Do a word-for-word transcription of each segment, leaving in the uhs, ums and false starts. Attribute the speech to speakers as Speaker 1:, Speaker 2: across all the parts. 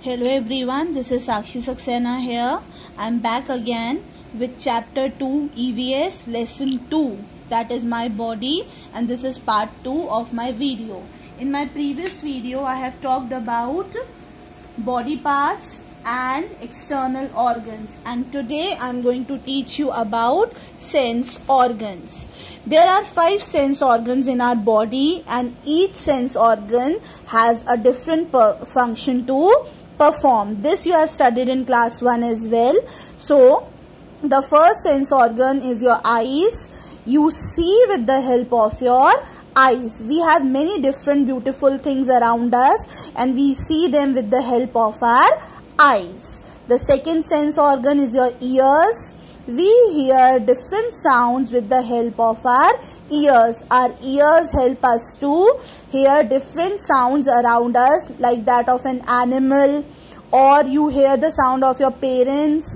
Speaker 1: Hello everyone, this is Sakshi Saxena here. I am back again with chapter two E V S lesson two, that is my body, and this is part two of my video. In my previous video I have talked about body parts and external organs, and today I am going to teach you about sense organs. There are five sense organs in our body, and each sense organ has a different function to perform. This you have studied in class one as well. So the first sense organ is your eyes. You see with the help of your eyes. We have many different beautiful things around us, and we see them with the help of our eyes. The second sense organ is your ears. We hear different sounds with the help of our ears. Our ears help us to hear different sounds around us, like that of an animal, or you hear the sound of your parents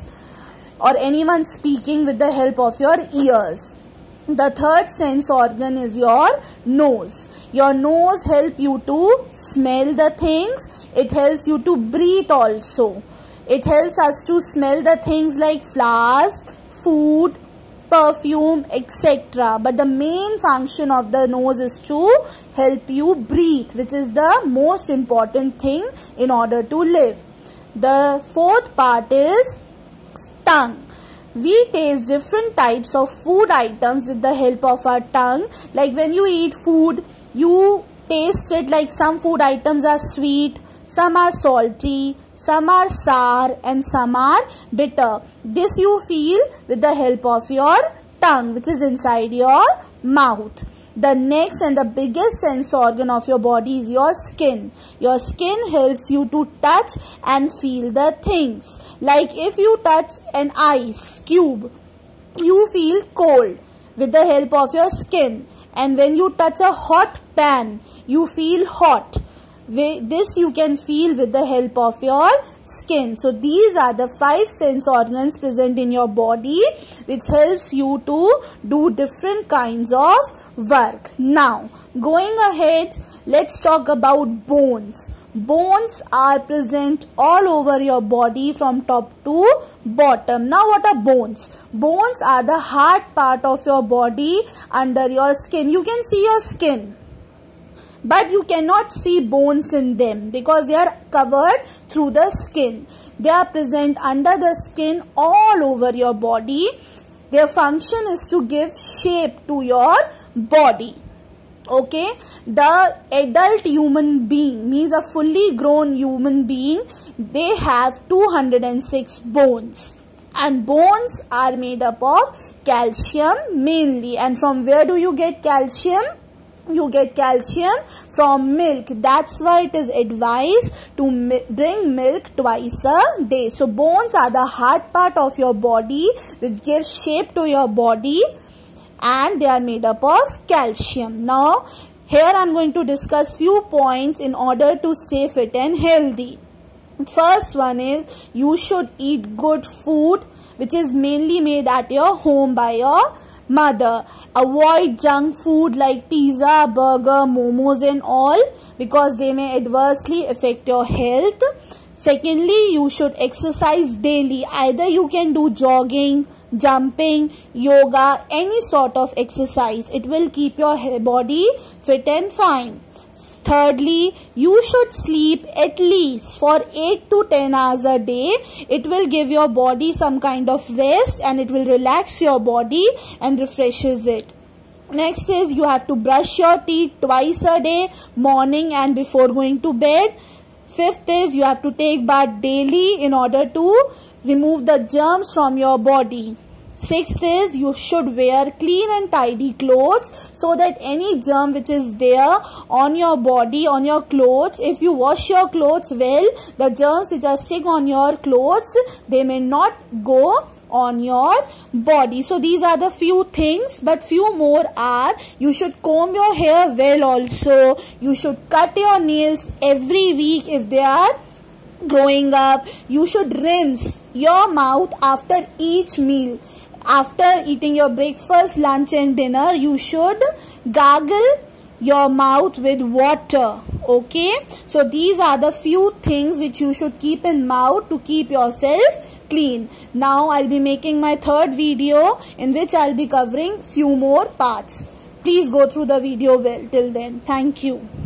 Speaker 1: or anyone speaking with the help of your ears. The third sense organ is your nose. Your nose helps you to smell the things. It helps you to breathe also. It helps us to smell the things like flowers, food, perfume, et cetera. But the main function of the nose is to help you breathe, which is the most important thing in order to live. The fourth part is tongue. We taste different types of food items with the help of our tongue. Like when you eat food, you taste it, like some food items are sweet, some are salty, some are sour, and some are bitter. This you feel with the help of your tongue, which is inside your mouth. The next and the biggest sense organ of your body is your skin. Your skin helps you to touch and feel the things. Like if you touch an ice cube, you feel cold with the help of your skin. And when you touch a hot pan, you feel hot. This you can feel with the help of your skin. So these are the five sense organs present in your body, which helps you to do different kinds of work. Now, going ahead, let's talk about bones. Bones are present all over your body from top to bottom. Now, what are bones? Bones are the hard part of your body under your skin. You can see your skin, but you cannot see bones in them because they are covered through the skin. They are present under the skin all over your body. Their function is to give shape to your body. Okay, the adult human being, means a fully grown human being, they have two hundred six bones. And bones are made up of calcium mainly. And from where do you get calcium? You get calcium from milk. That's why it is advised to drink milk twice a day. So bones are the hard part of your body which gives shape to your body, and they are made up of calcium. Now here I am going to discuss few points in order to stay fit and healthy. First one is you should eat good food which is mainly made at your home by your mother. Avoid junk food like pizza, burger, momos and all, because they may adversely affect your health. Secondly, you should exercise daily. Either you can do jogging, jumping, yoga, any sort of exercise. It will keep your body fit and fine. Thirdly, you should sleep at least for eight to ten hours a day. It will give your body some kind of rest, and it will relax your body and refreshes it. Next is you have to brush your teeth twice a day, morning and before going to bed. Fifth is you have to take bath daily in order to remove the germs from your body. Sixth is you should wear clean and tidy clothes so that any germ which is there on your body, on your clothes, if you wash your clothes well, the germs which are stick on your clothes, they may not go on your body. So these are the few things, but few more are you should comb your hair well also. You should cut your nails every week if they are growing up. You should rinse your mouth after each meal. After eating your breakfast, lunch and dinner, you should gargle your mouth with water. Okay, so these are the few things which you should keep in mouth to keep yourself clean. Now I'll be making my third video in which I'll be covering few more parts. Please go through the video well till then. Thank you.